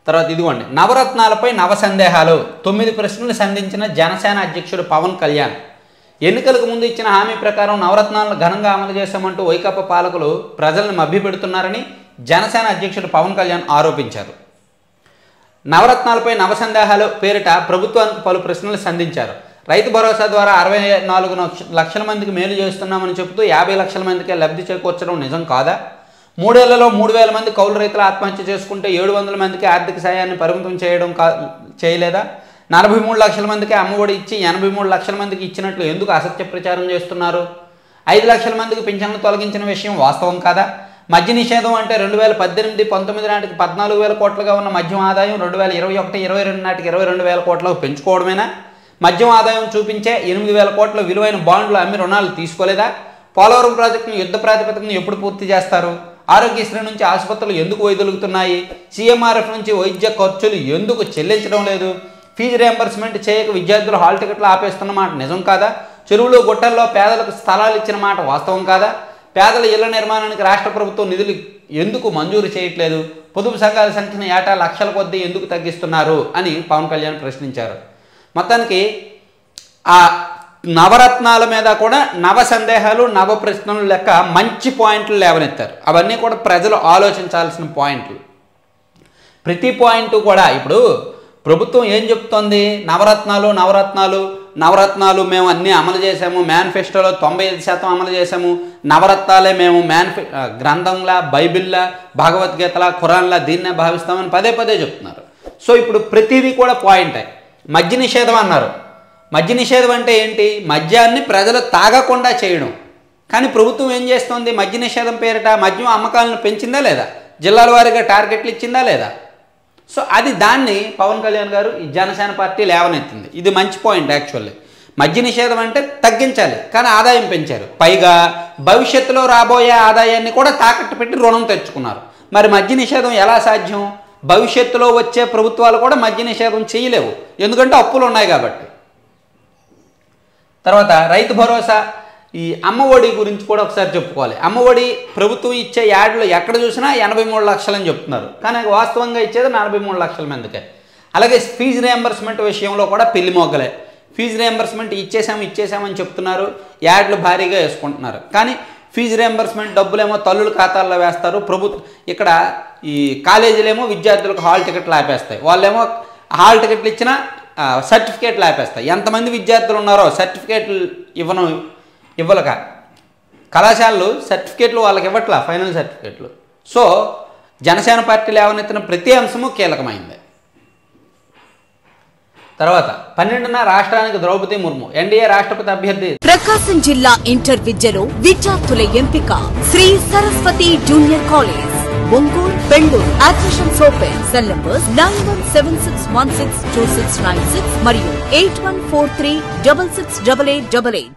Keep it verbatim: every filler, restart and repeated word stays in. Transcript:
తర్వాత ఇదిగోండి, నవరత్నాలపై నవ సందేహాలు, తొమ్మిది ప్రశ్నలు సంధించిన జనసేన అధ్యక్షుడు పవన్ కళ్యాణ్. ఎన్నికలకు ముందు ఇచ్చిన హామీ ప్రకారం నవరత్నాలను ఘనంగా అమలు చేశామంటూ వైకాపా పాలకులు ప్రజలను మభ్యపెడుతున్నారని జనసేన అధ్యక్షుడు పవన్ కళ్యాణ్ ఆరోపించారు. నవరత్నాలపై నవ సందేహాలు పేరిట ప్రభుత్వానికి పలు ప్రశ్నలు సంధించారు. రైతు భరోసా ద్వారా అరవై నాలుగు లక్షల మందికి మేలు చేస్తున్నామని చెబుతూ యాభై లక్షల మందికే లబ్ధి చేకూర్చడం నిజం కాదా? మూడేళ్లలో మూడు వేల మంది కౌలు రైతులు ఆత్మహత్య చేసుకుంటే ఏడు వందల మందికి ఆర్థిక సాయాన్ని పరిమితం చేయడం కా చేయలేదా? నలభై మూడు లక్షల మందికి అమ్మఒడి ఇచ్చి ఎనభై మూడు లక్షల మందికి ఇచ్చినట్లు ఎందుకు అసత్య ప్రచారం చేస్తున్నారు? ఐదు లక్షల మందికి పింఛన్లు తొలగించిన విషయం వాస్తవం కాదా? మద్య నిషేధం అంటే రెండు వేల పద్దెనిమిది పంతొమ్మిది నాటికి పద్నాలుగు వేల కోట్లుగా ఉన్న మద్యం ఆదాయం రెండు వేల ఇరవై ఒకటి ఇరవై రెండు నాటికి ఇరవై రెండు వేల కోట్లకు పెంచుకోవడమేనా? మద్యం ఆదాయం చూపించే ఎనిమిది వేల కోట్ల విలువైన బాండ్లు అమ్మి రుణాలు తీసుకోలేదా? పోలవరం ప్రాజెక్టును యుద్ధ ప్రాతిపదికన ఎప్పుడు పూర్తి చేస్తారు? ఆరోగ్యశ్రీ నుంచి ఆసుపత్రులు ఎందుకు వైదొలుగుతున్నాయి? సీఎంఆర్ఎఫ్ నుంచి వైద్య ఖర్చులు ఎందుకు చెల్లించడం లేదు? ఫీజు రియంబర్స్మెంట్ చేయక విద్యార్థులు హాల్ టికెట్లు ఆపేస్తున్న మాట నిజం కాదా? చెరువులు గుట్టల్లో పేదలకు స్థలాలు ఇచ్చిన మాట వాస్తవం కాదా? పేదల ఇళ్ల నిర్మాణానికి రాష్ట్ర ప్రభుత్వం నిధులు ఎందుకు మంజూరు చేయట్లేదు? పొదుపు సంఘాల సంఖ్యను ఏటా లక్షల కొద్దీ ఎందుకు తగ్గిస్తున్నారు అని పవన్ కళ్యాణ్ ప్రశ్నించారు. మొత్తానికి ఆ నవరత్నాల మీద కూడా నవ సందేహాలు నవ ప్రశ్నలు లెక్క మంచి పాయింట్లు లేవనెత్తారు. అవన్నీ కూడా ప్రజలు ఆలోచించాల్సిన పాయింట్లు. ప్రతి పాయింట్ కూడా ఇప్పుడు ప్రభుత్వం ఏం చెప్తోంది? నవరత్నాలు నవరత్నాలు నవరత్నాలు మేము అన్నీ అమలు చేసాము, మేనిఫెస్టోలో తొంభై ఐదు శాతం అమలు చేసాము, నవరత్నాలే మేము మేనిఫె గ్రంథంలా బైబిల్లా భగవద్గీతలా ఖురాన్లా దీన్నే భావిస్తామని పదే పదే చెప్తున్నారు. సో ఇప్పుడు ప్రతిదీ కూడా పాయింటే. మద్య నిషేధం అన్నారు. మద్య నిషేధం అంటే ఏంటి? మద్యాన్ని ప్రజలు తాగకుండా చేయడం. కానీ ప్రభుత్వం ఏం చేస్తుంది? మద్య నిషేధం పేరిట మద్యం అమ్మకాలను పెంచిందా లేదా? జిల్లాల వారీగా టార్గెట్లు ఇచ్చిందా లేదా? సో అది దాన్ని పవన్ కళ్యాణ్ గారు ఈ జనసేన పార్టీ లేవనెత్తింది. ఇది మంచి పాయింట్ యాక్చువల్లీ. మద్య నిషేధం అంటే తగ్గించాలి, కానీ ఆదాయం పెంచారు. పైగా భవిష్యత్తులో రాబోయే ఆదాయాన్ని కూడా తాకట్టు పెట్టి రుణం తెచ్చుకున్నారు. మరి మద్య నిషేధం ఎలా సాధ్యం? భవిష్యత్తులో వచ్చే ప్రభుత్వాలు కూడా మద్య నిషేధం చేయలేవు, ఎందుకంటే అప్పులు ఉన్నాయి కాబట్టి. తర్వాత రైతు భరోసా, ఈ అమ్మఒడి గురించి కూడా ఒకసారి చెప్పుకోవాలి. అమ్మఒడి ప్రభుత్వం ఇచ్చే యాడ్లు ఎక్కడ చూసినా ఎనభై మూడు లక్షలని చెప్తున్నారు, కానీ వాస్తవంగా ఇచ్చేది నలభై మూడు లక్షల మందికే. అలాగే ఫీజు రియంబర్స్మెంట్ విషయంలో కూడా పెళ్లి మొగ్గలే. ఫీజు రియంబర్స్మెంట్ ఇచ్చేసాము ఇచ్చేసామని చెప్తున్నారు, యాడ్లు భారీగా వేసుకుంటున్నారు. కానీ ఫీజు రియంబర్స్మెంట్ డబ్బులేమో తల్లుల ఖాతాల్లో వేస్తారు. ప్రభుత్వం ఇక్కడ ఈ కాలేజీలేమో విద్యార్థులకు హాల్ టికెట్లు ఆపేస్తాయి, వాళ్ళేమో హాల్ టికెట్లు ఇచ్చినా సర్టిఫికేట్లు ఆపేస్తాయి. ఎంతమంది విద్యార్థులు ఉన్నారో సర్టిఫికేట్లు ఇవ్వను ఇవ్వలేక కళాశాలలు సర్టిఫికేట్లు వాళ్ళకి ఇవ్వట్లా, ఫైనల్ సర్టిఫికేట్లు. సో జనసేన పార్టీ లేవనెత్తిన ప్రతి అంశము కీలకమైంది. తర్వాత పన్నెండున రాష్ట్రానికి ద్రౌపది ముర్ము ఎన్డీఏ రాష్ట్రపతి అభ్యర్థి. ప్రకాశం జిల్లా ఇంటర్ విద్యలో విద్యార్థుల ఎంపిక Shri Saraswati junior college, Ongole, Bengaluru. Admissions open. Cell numbers nine one seven six one six two six nine six మరియు eight one four three double six double eight double eight.